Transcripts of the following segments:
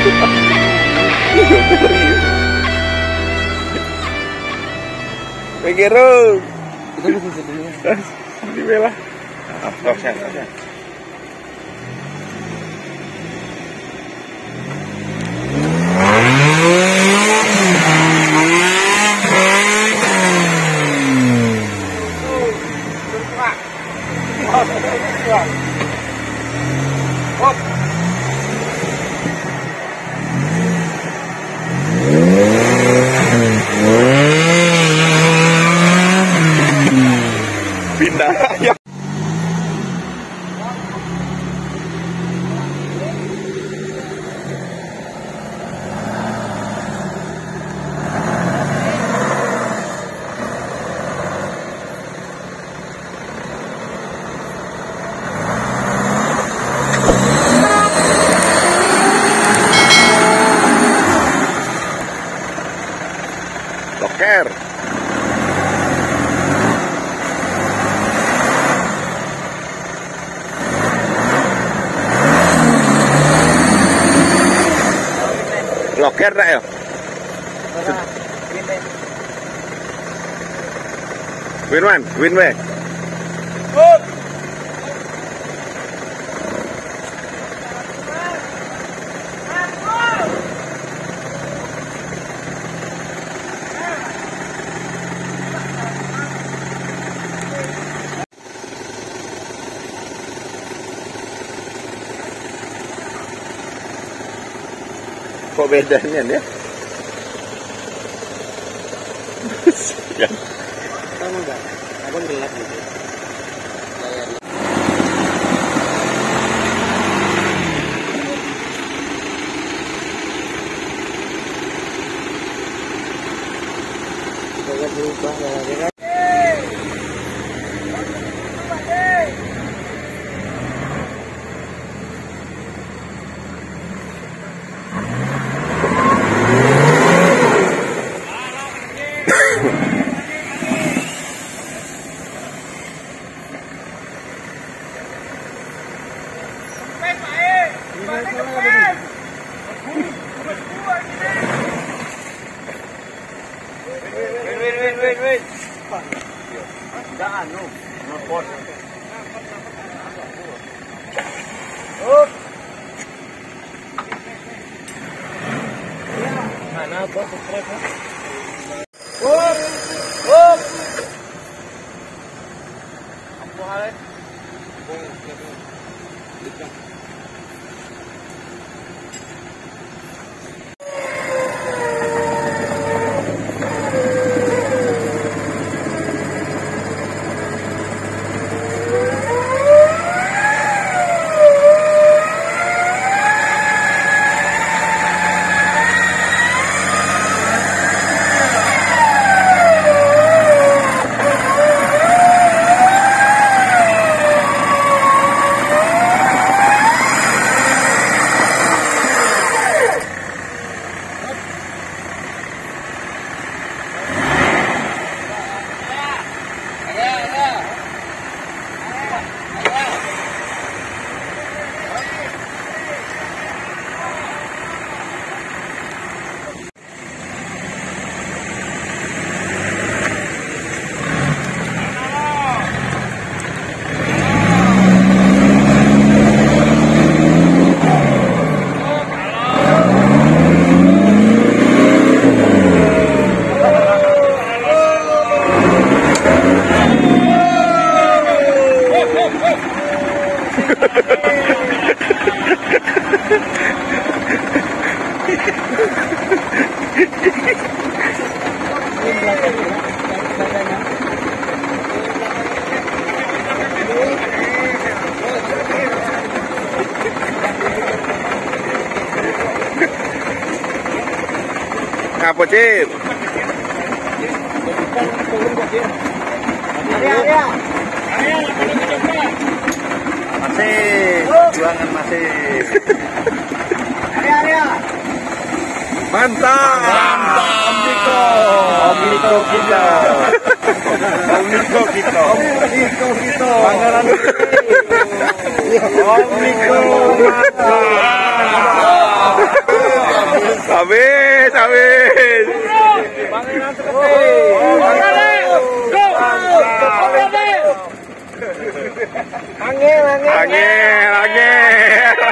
Pegero. Di bela. Proses. Pindah ya. Loker. Loker nak ya? Win way. Kok bedanya ya? Sama enggak? Abang gelap gitu. Kita berubah ya. Win. Jangan lu, ngepot. Mana bos subscribe? Apa hal? Apa Cip? Masih, juangan masih. Mantap. Omniko kita. Pangalan Omniko. Mantap. Habis, habis. Panganan seperti. Angin. Angin.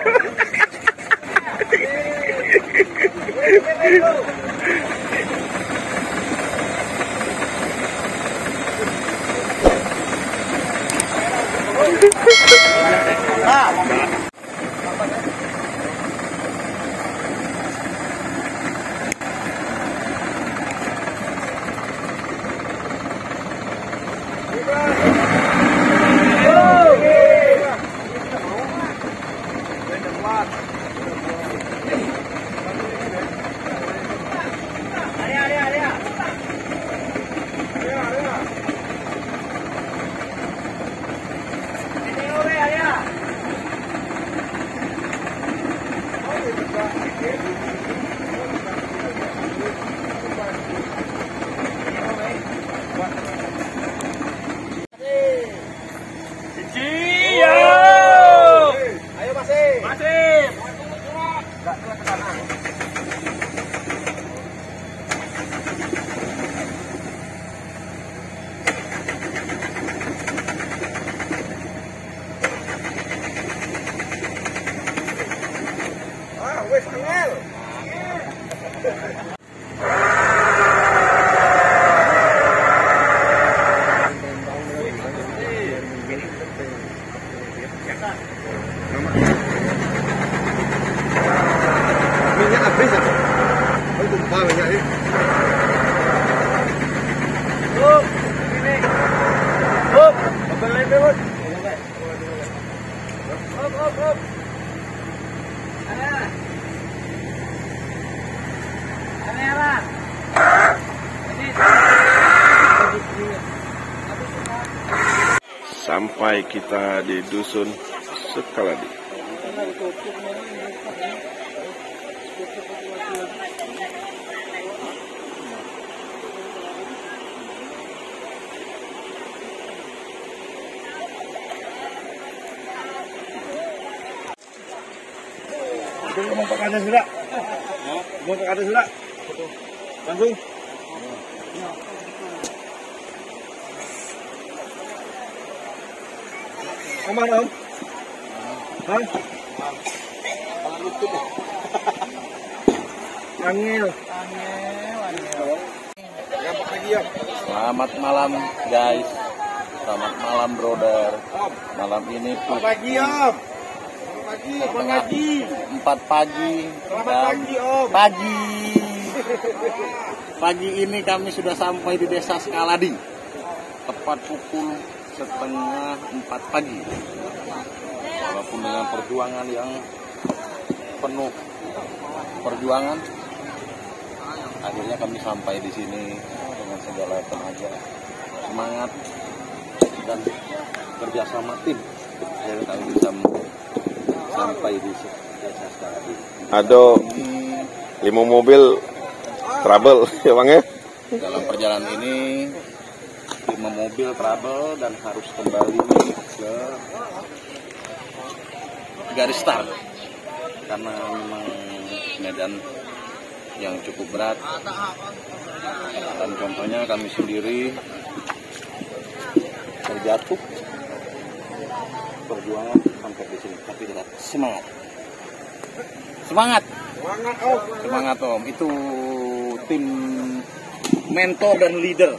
Minyak habis ya? Oh, tumpah minyak ini. Sampai kita di dusun Sukaladi. Mau ke atas sudah? Mau ke atas sudah? Langsung? Aman om? Hah? Angil. Selamat malam guys. Selamat malam brother. Malam ini Pagi om. Pagi. 4 pagi. Selamat pagi om. Pagi ini kami sudah sampai di desa Sukaladi. Tepat pukul 3:30 pagi. Walaupun dengan perjuangan yang penuh perjuangan, akhirnya kami sampai di sini dengan segala tenaga, semangat dan kerjasama tim. Akhirnya kami bisa sampai di desa Sukaladi. Ada 5 mobil trouble ya bang ya? Dalam perjalanan ini 5 mobil trouble dan harus kembali ke garis start karena memang medan yang cukup berat, dan contohnya kami sendiri terjatuh perjuangan sampai di sini, tapi tetap semangat om. Itu tim mentor dan leader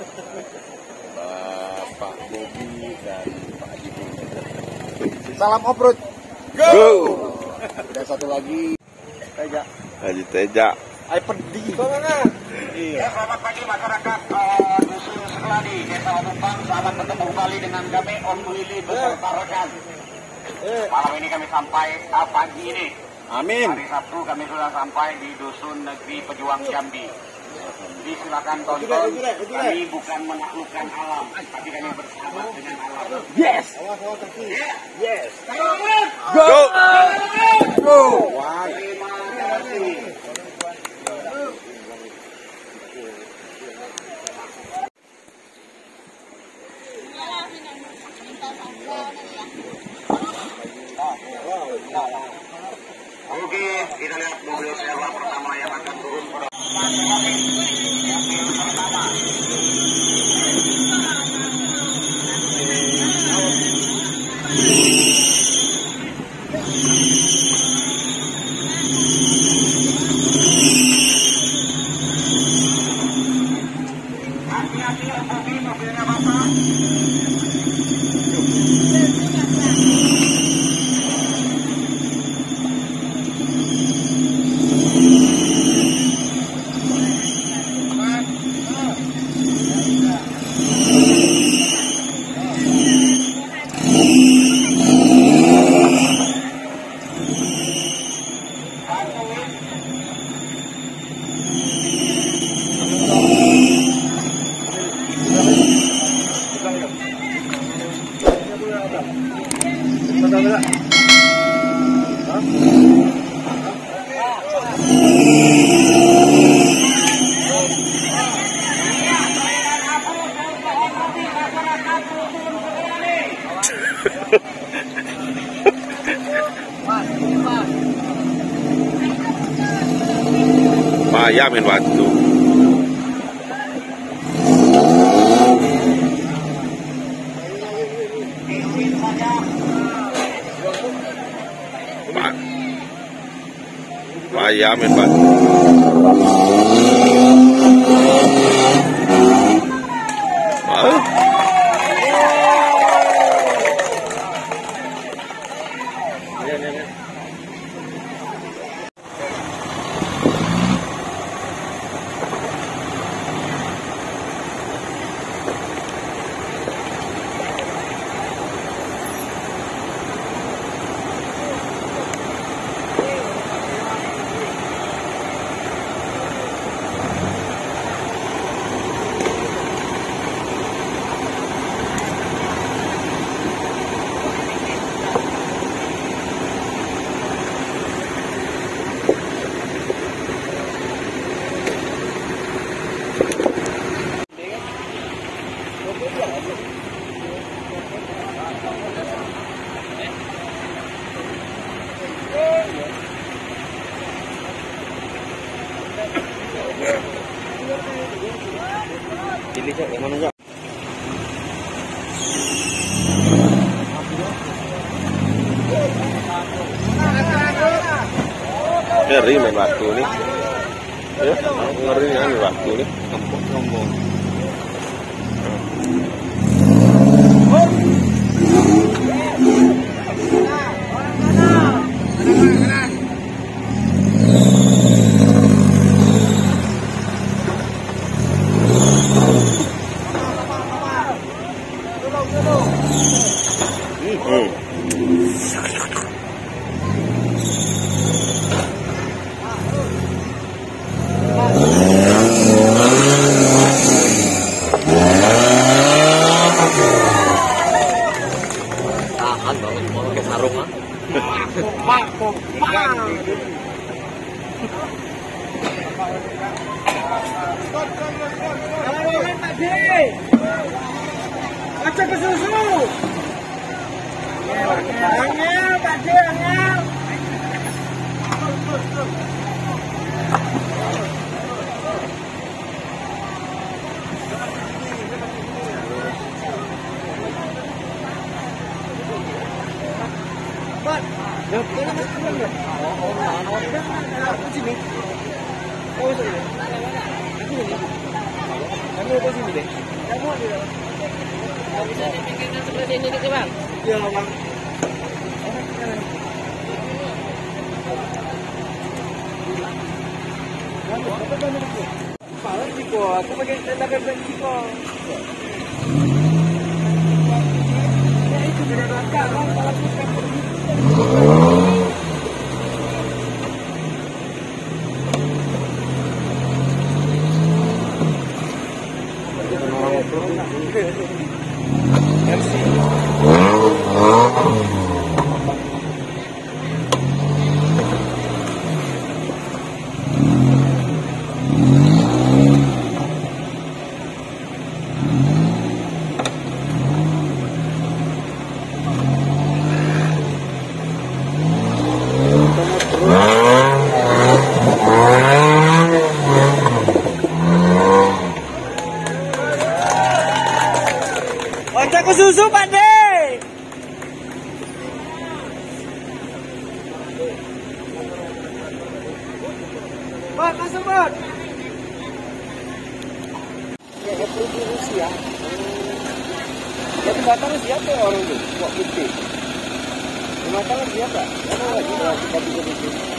Pak Bobi dan Pak Haji. Salam off-road. Go! Ada satu lagi Teja. Haji Teja. Ayo pergi. Iya. Selamat pagi masyarakat Dusun Sukaladi, Desa Wadupang. Selamat bertemu kembali dengan kami Om Lili beserta rekan. Malam ini kami sampai pagi ini. Amin. Hari Sabtu kami sudah sampai di Dusun Negeri Pejuang Jambi. Silakan tonton. Kami bukan menaklukkan alam, tapi kami bersama dengan alam. Yes. Yes. Go! Go. Terima kasih. Oke, kita lihat mobil siapa pertama yang akan turun pada hati-hati mobilnya basah. Bahaya main batu. Bahaya main batu. Pilih Cak, yang mana Cak? Ngeri main batu nih. Ya, ngeri main batu nih. Sombong. Tahan banget mau pakai sarung ah. Baca ke susu. Angel, Pak D, angel. Pak, ya kita makan ya. Sini. Oh, sini. Kamu ke sini deh. Kamu di dalam. Bisa dipikirkan seperti ini gitu Bang? Iya Bang. Parah sih kok, aku pakai tenaga bensin kok. Ya itu dari belakang, kalau kita pergi. Mat, masuk mat. Kayak pergi Rusia. Jadi batang siapa orang itu? Kok putih? Batang siapa? Mana lagi kita bisa bikin?